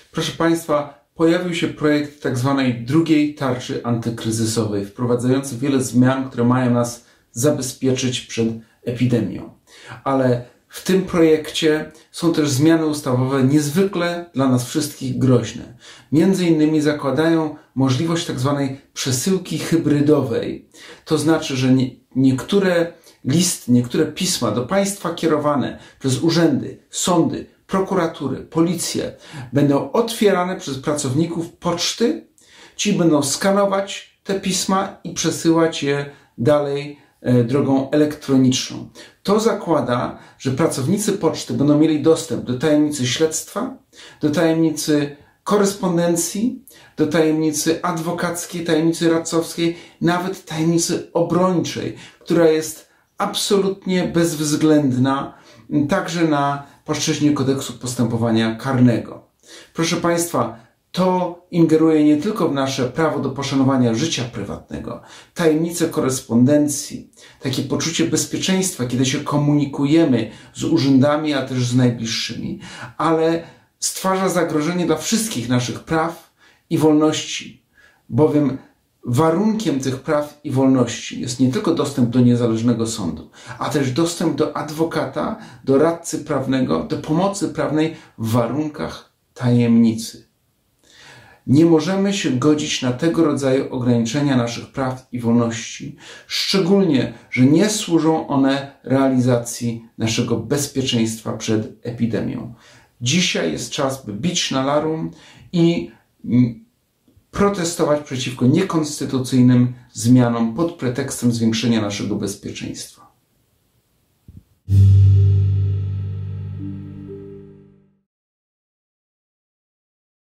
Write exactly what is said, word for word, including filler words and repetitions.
Proszę Państwa, pojawił się projekt tak zwanej drugiej tarczy antykryzysowej, wprowadzający wiele zmian, które mają nas zabezpieczyć przed epidemią. Ale w tym projekcie są też zmiany ustawowe niezwykle dla nas wszystkich groźne. Między innymi zakładają możliwość tak zwanej przesyłki hybrydowej. To znaczy, że nie, niektóre listy, niektóre pisma do państwa kierowane przez urzędy, sądy, prokuratury, policję będą otwierane przez pracowników poczty. Ci będą skanować te pisma i przesyłać je dalej drogą elektroniczną. To zakłada, że pracownicy poczty będą mieli dostęp do tajemnicy śledztwa, do tajemnicy korespondencji, do tajemnicy adwokackiej, tajemnicy radcowskiej, nawet tajemnicy obrończej, która jest absolutnie bezwzględna także na płaszczyźnie kodeksu postępowania karnego. Proszę Państwa, to ingeruje nie tylko w nasze prawo do poszanowania życia prywatnego, tajemnicę korespondencji, takie poczucie bezpieczeństwa, kiedy się komunikujemy z urzędami, a też z najbliższymi, ale stwarza zagrożenie dla wszystkich naszych praw i wolności, bowiem warunkiem tych praw i wolności jest nie tylko dostęp do niezależnego sądu, a też dostęp do adwokata, do radcy prawnego, do pomocy prawnej w warunkach tajemnicy. Nie możemy się godzić na tego rodzaju ograniczenia naszych praw i wolności, szczególnie, że nie służą one realizacji naszego bezpieczeństwa przed epidemią. Dzisiaj jest czas, by bić na larum i protestować przeciwko niekonstytucyjnym zmianom pod pretekstem zwiększenia naszego bezpieczeństwa.